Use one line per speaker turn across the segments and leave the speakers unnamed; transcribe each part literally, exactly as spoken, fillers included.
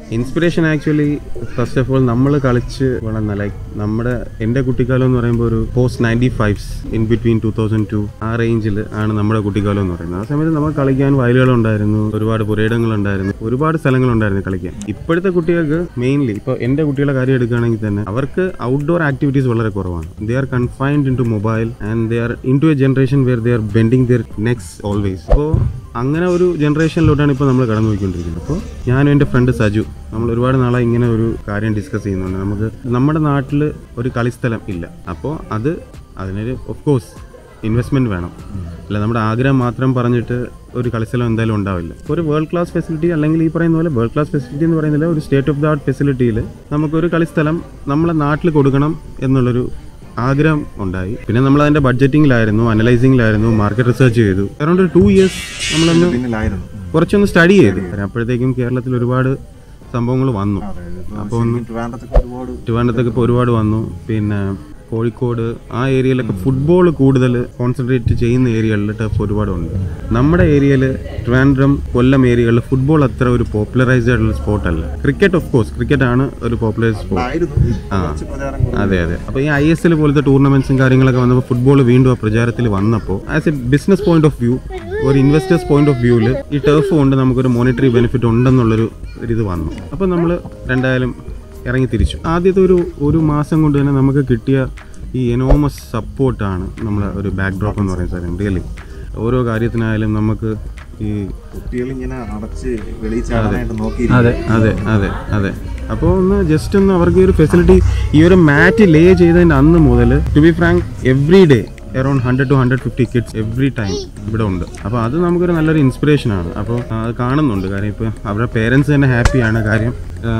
Inspiration actually first of all നമ്മൾ കളിച്ച് വളർന്ന ലൈക്ക് നമ്മുടെ എൻ്റെ കുട്ടിക്കാലം എന്ന് പറയുമ്പോൾ ഒരു post ninety fives in between two thousand to ആ റേഞ്ചിൽ ആണ് നമ്മുടെ കുട്ടിക്കാലം എന്ന് പറയുന്നത്. ആ സമയത്ത് നമുക്ക് കളിക്കാൻ വയലുകളുണ്ടായിരുന്നു, ഒരുപാട് പുരയിടങ്ങളുണ്ടായിരുന്നു, ഒരുപാട് സ്ഥലങ്ങളുണ്ടായിരുന്നു കളിക്കാൻ. ഇപ്പോഴത്തെ കുട്ടികൾക്ക് മെയിൻലി ഇപ്പോൾ എൻ്റെ കുട്ടികളെ കാര്യം എടുക്കുകയാണെങ്കിൽ തന്നെ അവർക്ക് ഔട്ട്ഡോർ ആക്ടിവിറ്റീസ് വളരെ കുറവാണ്. They are confined into mobile and they are into a generation where they are bending their necks always. അപ്പോൾ അങ്ങനെ ഒരു ജനറേഷനിലോട്ടാണ് ഇപ്പോൾ നമ്മൾ കടന്നു പോയിക്കൊണ്ടിരിക്കുന്നത്. അപ്പോൾ ഞാനും എൻ്റെ ഫ്രണ്ട് സജു നമ്മൾ ഒരുപാട് നാളായി ഇങ്ങനെ ഒരു കാര്യം ഡിസ്കസ് ചെയ്യുന്നുണ്ട്. നമുക്ക് നമ്മുടെ നാട്ടിൽ ഒരു കളിസ്ഥലം ഇല്ല. അപ്പോൾ അത് അതിനൊരു ഓഫ് കോഴ്സ് ഇൻവെസ്റ്റ്മെൻറ്റ് വേണം. അല്ല നമ്മുടെ ആഗ്രഹം മാത്രം പറഞ്ഞിട്ട് ഒരു കളിസ്ഥലം എന്തായാലും ഉണ്ടാവില്ല. ഒരു വേൾഡ് ക്ലാസ് ഫെസിലിറ്റി അല്ലെങ്കിൽ ഈ പറയുന്ന പോലെ വേൾഡ് ക്ലാസ് ഫെസിലിറ്റി എന്ന് പറയുന്നില്ല, ഒരു സ്റ്റേറ്റ് ഓഫ് ദ ആർട്ട് ഫെസിലിറ്റിയിൽ നമുക്കൊരു കളിസ്ഥലം നമ്മളെ നാട്ടിൽ കൊടുക്കണം എന്നുള്ളൊരു ആഗ്രഹം ഉണ്ടായി. പിന്നെ നമ്മൾ അതിൻ്റെ ബഡ്ജറ്റിങ്ങിലായിരുന്നു, അനലൈസിങ്ങിലായിരുന്നു, മാർക്കറ്റ് റിസർച്ച് ചെയ്തു. അറൗണ്ട് ഒരു ടൂ ഇയേഴ്സ് നമ്മളൊന്ന് കുറച്ചൊന്ന് സ്റ്റഡി ചെയ്തു. അപ്പോഴത്തേക്കും കേരളത്തിൽ ഒരുപാട് സംഭവങ്ങൾ വന്നു. അപ്പോൾ ഒന്ന് ട്രിവാൻഡ്രത്തൊക്കെ ഇപ്പോൾ ഒരുപാട് വന്നു. പിന്നെ കോഴിക്കോട് ആ ഏരിയയിലൊക്കെ ഫുട്ബോൾ കൂടുതൽ കോൺസെൻട്രേറ്റ് ചെയ്യുന്ന ഏരിയകളിൽ ടഫ് ഒരുപാടുണ്ട്. നമ്മുടെ ഏരിയയിൽ ട്രിവാൻഡ്രം, കൊല്ലം ഏരിയകളിൽ ഫുട്ബോൾ അത്ര ഒരു പോപ്പുലറൈസ്ഡ് ആയിട്ടുള്ള സ്പോർട്ടല്ല. ക്രിക്കറ്റ് ഓഫ് കോഴ്സ് ക്രിക്കറ്റ് ആണ് ഒരു പോപ്പുലറൈസ്ഡ് സ്പോർട്ട്. ആ അതെ അതെ. അപ്പോൾ ഈ ഐ എസ് എൽ പോലത്തെ ടൂർണമെന്റ്സും കാര്യങ്ങളൊക്കെ വന്നപ്പോൾ ഫുട്ബോൾ വീണ്ടും ആ പ്രചാരത്തിൽ വന്നപ്പോൾ as a business point of വ്യൂ, ഒരു ഇൻവെസ്റ്റേഴ്സ് പോയിന്റ് ഓഫ് വ്യൂവിൽ ഈ ടർഫ് കൊണ്ട് നമുക്കൊരു മോണിറ്ററി ബെനിഫിറ്റ് ഉണ്ടെന്നുള്ളൊരു ഇത് വന്നു. അപ്പോൾ നമ്മൾ രണ്ടായാലും ഇറങ്ങി തിരിച്ചു. ആദ്യത്തെ ഒരു ഒരു മാസം കൊണ്ട് തന്നെ നമുക്ക് കിട്ടിയ ഈ എനോമസ് സപ്പോർട്ടാണ് നമ്മളെ ഒരു ബാക്ക് ഡ്രോപ്പ് എന്ന് പറയുന്ന സാധനം. റിയലി ഓരോ കാര്യത്തിനായാലും നമുക്ക് ഈ
കുട്ടികളിങ്ങനെ അടച്ച് വെളിച്ചാടാനായിട്ട് നോക്കി.
അതെ അതെ അതെ അതെ. അപ്പോൾ ഒന്ന് ജസ്റ്റ് ഒന്ന് അവർക്ക് ഒരു ഫെസിലിറ്റി ഈ ഒരു മാറ്റ് ലേ ചെയ്തതിൻ്റെ അന്ന് മുതൽ to be frank every day around hundred to hundred fifty kids every time ഇവിടെ ഉണ്ട്. അപ്പോൾ അത് നമുക്കൊരു നല്ലൊരു ഇൻസ്പിറേഷനാണ്. അപ്പോൾ അത് കാണുന്നുണ്ട്. കാര്യം ഇപ്പോൾ അവരുടെ പേരൻസ് തന്നെ ഹാപ്പിയാണ്. കാര്യം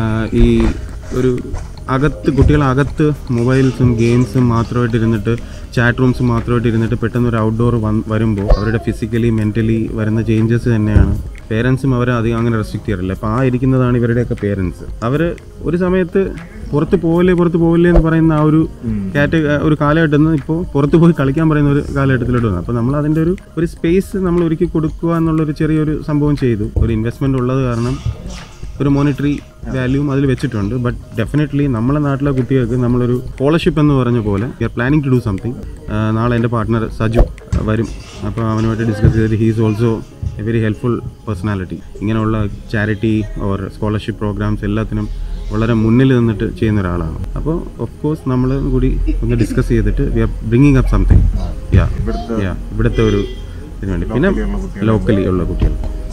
ഈ ഒരു അകത്ത് കുട്ടികളകത്ത് മൊബൈൽസും ഗെയിംസും മാത്രമായിട്ട് ഇരുന്നിട്ട് ചാറ്റ് റൂംസ് മാത്രമായിട്ട് ഇരുന്നിട്ട് പെട്ടെന്ന് ഒരു ഔട്ട്ഡോർ വന്ന് വരുമ്പോൾ അവരുടെ ഫിസിക്കലി മെൻ്റലി വരുന്ന ചേഞ്ചസ് തന്നെയാണ്. പേരൻസും അവരെ അധികം അങ്ങനെ റെസ്ട്രിക്റ്റ് ചെയ്യാറില്ല. അപ്പോൾ ആ ഇരിക്കുന്നതാണ് ഇവരുടെയൊക്കെ പേരൻസ്. അവർ ഒരു സമയത്ത് പുറത്ത് പോവില്ലേ പുറത്ത് പോവില്ലേ എന്ന് പറയുന്ന ആ ഒരു കാറ്റ് ഒരു കാലഘട്ടത്തിൽ നിന്ന് ഇപ്പോൾ പുറത്ത് പോയി കളിക്കാൻ പറയുന്ന ഒരു കാലഘട്ടത്തിലോട്ട് വന്നു. അപ്പോൾ നമ്മൾ അതിൻ്റെ ഒരു ഒരു സ്പേസ് നമ്മൾ ഒരുക്കി കൊടുക്കുക എന്നുള്ളൊരു ചെറിയൊരു സംഭവം ചെയ്തു. ഒരു ഇൻവെസ്റ്റ്മെൻറ്റ് ഉള്ളത് കാരണം ഒരു മോണിറ്ററി വാല്യൂവും അതിൽ വെച്ചിട്ടുണ്ട്. ബട്ട് ഡെഫിനറ്റ്ലി നമ്മളെ നാട്ടിലെ കുട്ടികൾക്ക് നമ്മളൊരു സ്കോളർഷിപ്പ് എന്ന് പറഞ്ഞ പോലെ we are planning to do something. നാളെ എൻ്റെ പാർട്ട്ണർ സജു വരും. അപ്പോൾ അവനുമായിട്ട് ഡിസ്കസ് ചെയ്തിട്ട് he is also a very helpful personality. ഇങ്ങനെയുള്ള ചാരിറ്റി ഓർ സ്കോളർഷിപ്പ് പ്രോഗ്രാംസ് എല്ലാത്തിനും വളരെ മുന്നിൽ നിന്നിട്ട് ചെയ്യുന്ന ഒരാളാണ്. അപ്പോൾ ഓഫ് കോഴ്സ് നമ്മൾ കൂടി ഒന്ന് ഡിസ്കസ് ചെയ്തിട്ട് we are bringing up something. Yeah yeah ഇവിടുത്തെ ഒരു ഇതിന് വേണ്ടി. പിന്നെ ലോക്കലി ഉള്ള കുട്ടികൾ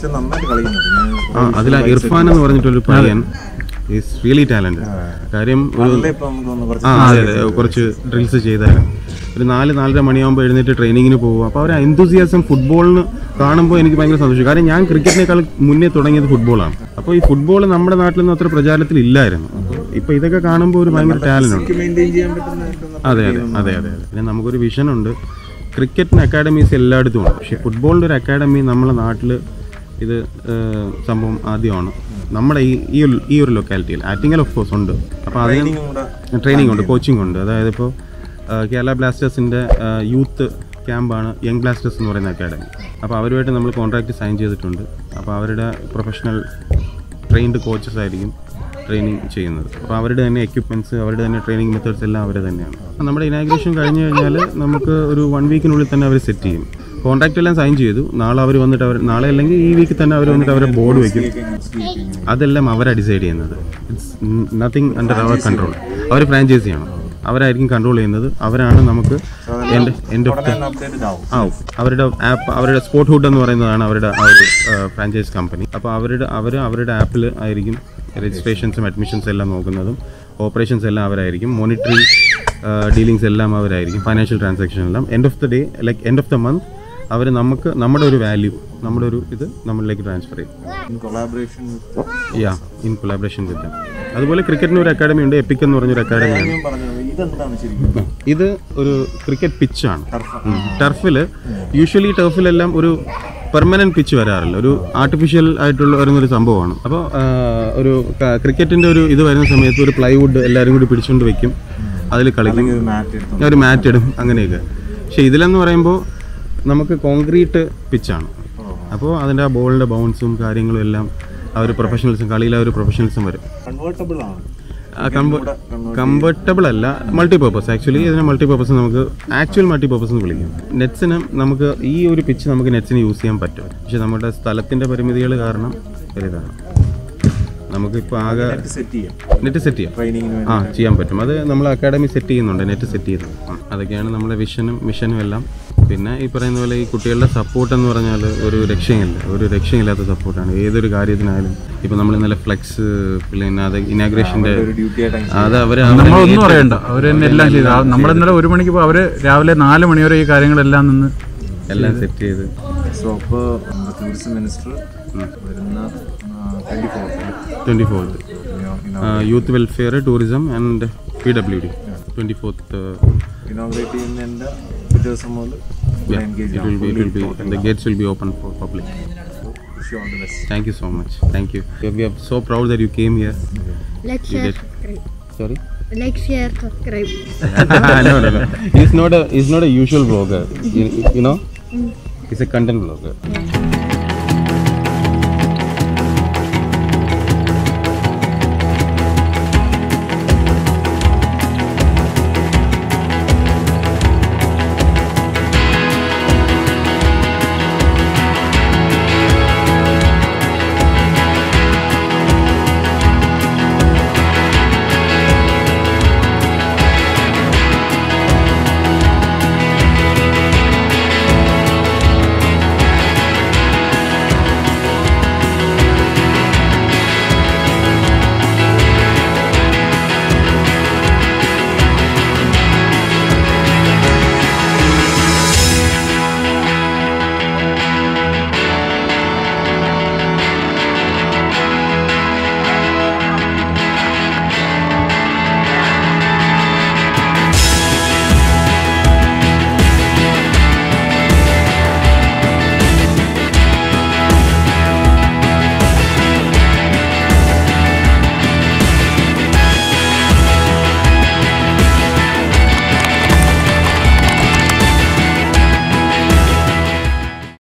ആ അതിൽ ഇർഫാൻ എന്ന് പറഞ്ഞിട്ടൊരു പയ്യൻ ഈസ് റിയലി ടാലൻറ്റഡ്. കാര്യം ഒരു ആ അതെ അതെ കുറച്ച് ഡ്രിൽസ് ചെയ്തായിരുന്നു. ഒരു നാല് നാലര മണിയാകുമ്പോൾ എഴുന്നേറ്റ് ട്രെയിനിങ്ങിന് പോകും. അപ്പോൾ അവർ എന്തൂസിയാസം ഫുട്ബോളിന് കാണുമ്പോൾ എനിക്ക് ഭയങ്കര സന്തോഷം. കാരണം ഞാൻ ക്രിക്കറ്റിനേക്കാൾ മുന്നേ തുടങ്ങിയത് ഫുട്ബോളാണ്. അപ്പോൾ ഈ ഫുട്ബോൾ നമ്മുടെ നാട്ടിലൊന്നും അത്ര പ്രചാരത്തിൽ ഇല്ലായിരുന്നു. ഇപ്പോൾ ഇതൊക്കെ കാണുമ്പോൾ ഒരു ഭയങ്കര ടാലൻ്റ് ഉണ്ട്. അതെ അതെ അതെ അതെ അതെ. പിന്നെ നമുക്കൊരു വിഷനുണ്ട്. ക്രിക്കറ്റിന് അക്കാഡമീസ് എല്ലായിടത്തും ഉണ്ട്. പക്ഷേ ഫുട്ബോളിൻ്റെ ഒരു അക്കാഡമി നമ്മളെ നാട്ടിൽ ഇത് സംഭവം ആദ്യമാണ് നമ്മുടെ ഈ ഈ ഒരു ലൊക്കാലിറ്റിയിൽ. ആറ്റിങ്ങൽ ഓഫ് കോഴ്സ് ഉണ്ട്. അപ്പോൾ അതിന് ട്രെയിനിങ് ഉണ്ട്, കോച്ചിങ് ഉണ്ട്. അതായത് ഇപ്പോൾ കേരള ബ്ലാസ്റ്റേഴ്സിൻ്റെ യൂത്ത് ക്യാമ്പാണ് യങ് ബ്ലാസ്റ്റേഴ്സ് എന്ന് പറയുന്ന അക്കാഡമി. അപ്പോൾ അവരുമായിട്ട് നമ്മൾ കോൺട്രാക്റ്റ് സൈൻ ചെയ്തിട്ടുണ്ട്. അപ്പോൾ അവരുടെ പ്രൊഫഷണൽ ട്രെയിൻഡ് കോച്ചസ് ആയിരിക്കും ട്രെയിനിങ് ചെയ്യുന്നത്. അപ്പോൾ അവരുടെ തന്നെ എക്യുപ്മെൻറ്റ്സ്, അവരുടെ തന്നെ ട്രെയിനിങ് മെത്തേഡ്സ് എല്ലാം അവർ തന്നെയാണ്. നമ്മുടെ ഇനാഗ്രേഷൻ കഴിഞ്ഞ് കഴിഞ്ഞാൽ നമുക്ക് ഒരു വൺ വീക്കിനുള്ളിൽ തന്നെ അവർ സെറ്റ് ചെയ്യും. കോൺട്രാക്റ്റ് എല്ലാം സൈൻ ചെയ്തു. നാളെ അവർ വന്നിട്ട് അവർ നാളെ അല്ലെങ്കിൽ ഈ വീക്കിൽ തന്നെ അവർ വന്നിട്ട് അവരെ ബോർഡ് വയ്ക്കും. അതെല്ലാം അവരാണ് ഡിസൈഡ് ചെയ്യുന്നത്. ഇറ്റ്സ് നത്തിങ് അണ്ടർ അവർ കൺട്രോൾ. അവർ ഫ്രാഞ്ചൈസിയാണ്, അവരായിരിക്കും കൺട്രോൾ ചെയ്യുന്നത്. അവരാണ് നമുക്ക് എൻ്റെ എൻ്റെ ആവും അവരുടെ ആപ്പ്, അവരുടെ സ്പോർട്ട് ഹുഡ് എന്ന് പറയുന്നതാണ് അവരുടെ ആ ഒരു ഫ്രാഞ്ചൈസ് കമ്പനി. അപ്പോൾ അവരുടെ അവർ അവരുടെ ആപ്പിൽ ആയിരിക്കും രജിസ്ട്രേഷൻസും അഡ്മിഷൻസ് എല്ലാം നോക്കുന്നതും ഓപ്പറേഷൻസ് എല്ലാം അവരായിരിക്കും. മോണിറ്ററി ഡീലിങ്സ് എല്ലാം അവരായിരിക്കും. ഫൈനാൻഷ്യൽ ട്രാൻസാക്ഷൻ എല്ലാം end of the day like end of the month അവർ നമുക്ക് നമ്മുടെ ഒരു വാല്യൂ, നമ്മുടെ ഒരു ഇത് നമ്മളിലേക്ക് ട്രാൻസ്ഫർ ചെയ്യും. Yeah in collaboration with. അതുപോലെ ക്രിക്കറ്റിന് ഒരു അക്കാഡമി ഉണ്ട്, എപ്പിക് എന്ന് പറഞ്ഞൊരു അക്കാഡമിയാണ്. ഇത് ഒരു ക്രിക്കറ്റ് പിച്ചാണ്. ടർഫിൽ യൂഷ്വലി ടർഫിലെല്ലാം ഒരു പെർമനൻറ്റ് പിച്ച് വരാറില്ല, ഒരു ആർട്ടിഫിഷ്യൽ ആയിട്ടുള്ള വരുന്നൊരു സംഭവമാണ്. അപ്പോൾ ഒരു ക്രിക്കറ്റിൻ്റെ ഒരു ഇത് വരുന്ന സമയത്ത് ഒരു പ്ലൈവുഡ് എല്ലാവരും കൂടി പിടിച്ചുകൊണ്ട് വെക്കും, അതിൽ കളിക്കും, ഒരു മാറ്റ് ഇടും, അങ്ങനെയൊക്കെ. പക്ഷേ ഇതിലെന്ന് പറയുമ്പോൾ നമുക്ക് കോൺക്രീറ്റ് പിച്ചാണ്. അപ്പോൾ അതിൻ്റെ ആ ബോളിൻ്റെ ബൗൺസും കാര്യങ്ങളും എല്ലാം ആ ഒരു പ്രൊഫഷണലിസം, കളിയിലെ ഒരു പ്രൊഫഷണലിസം വരും.
കൺവേർട്ടബിൾ ആണ്,
കംഫർട്ടബിൾ അല്ല, മൾട്ടിപർപ്പസ്. ആക്ച്വലി ഇതിനെ മൾട്ടിപർപ്പസ് നമുക്ക് ആക്ച്വൽ മൾട്ടിപർപ്പസ് എന്ന് വിളിക്കും. നെറ്റ്സിന് നമുക്ക് ഈ ഒരു പിച്ച് നമുക്ക് നെറ്റ്സിന് യൂസ് ചെയ്യാൻ പറ്റും. പക്ഷെ നമ്മുടെ സ്ഥലത്തിൻ്റെ പരിമിതികൾ കാരണം ഒരിതാണ്. നമുക്കിപ്പോൾ ആകെ നെറ്റ് സെറ്റ് ചെയ്യാം, ആ ചെയ്യാൻ പറ്റും. അത് നമ്മൾ അക്കാഡമി സെറ്റ് ചെയ്യുന്നുണ്ട്, നെറ്റ് സെറ്റ് ചെയ്യുന്നുണ്ട്. അതൊക്കെയാണ് നമ്മുടെ വിഷനും മിഷനും എല്ലാം. പിന്നെ ഈ പറയുന്ന പോലെ ഈ കുട്ടികളുടെ സപ്പോർട്ട് എന്ന് പറഞ്ഞാൽ ഒരു രക്ഷയില്ല, ഒരു രക്ഷയില്ലാത്ത സപ്പോർട്ടാണ് ഏതൊരു കാര്യത്തിനായാലും. ഇപ്പം നമ്മൾ ഇന്നലെ ഫ്ലെക്സ്, പിന്നെ അത് ഇനാഗ്രേഷൻ്റെ അത് അവർ
നമ്മളൊന്നും അറിയണ്ട, അവർ തന്നെ എല്ലാം ചെയ്തു. നമ്മൾ ഇന്നലെ ഒരു മണിക്ക് പോകും, അവർ രാവിലെ നാല് മണി വരെ ഈ കാര്യങ്ങളെല്ലാം നിന്ന്
എല്ലാം സെറ്റ് ചെയ്ത്.
സോ അപ്പോൾ ടൂറിസം മിനിസ്റ്റർ വരുന്ന
twenty fourth youth welfare, tourism and P W D twenty fourth
inaugurate ചെയ്യുന്നതിൻ്റെ പിറ്റേ ദിവസം മുതൽ
it will be, it will be, the gates will be open for public.
wish you all the best.
Thank you so much. Thank you. We are so proud that you came here.
Like,
You
share,
did.
subscribe.
Sorry?
Like, share, subscribe.
no, no, no. He's not a he's not a usual vlogger. You, you know, he's a content vlogger.